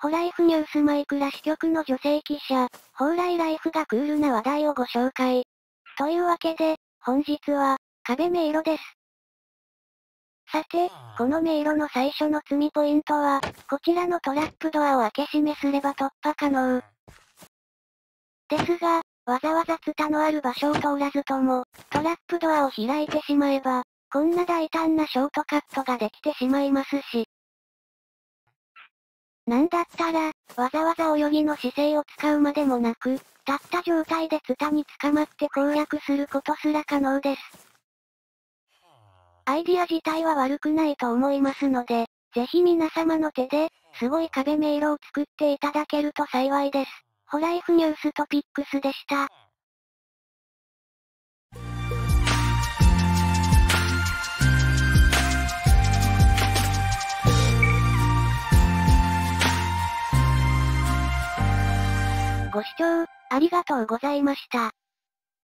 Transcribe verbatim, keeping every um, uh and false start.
ホライフニュースマイクラ支局の女性記者、蓬莱ライフがクールな話題をご紹介。というわけで、本日は、壁迷路です。さて、この迷路の最初の積みポイントは、こちらのトラップドアを開け閉めすれば突破可能。ですが、わざわざツタのある場所を通らずとも、トラップドアを開いてしまえば、こんな大胆なショートカットができてしまいますし。なんだったら、わざわざ泳ぎの姿勢を使うまでもなく、立った状態でツタに捕まって攻略することすら可能です。アイディア自体は悪くないと思いますので、ぜひ皆様の手で、すごい壁迷路を作っていただけると幸いです。ホライフニューストピックスでした。ご視聴、ありがとうございました。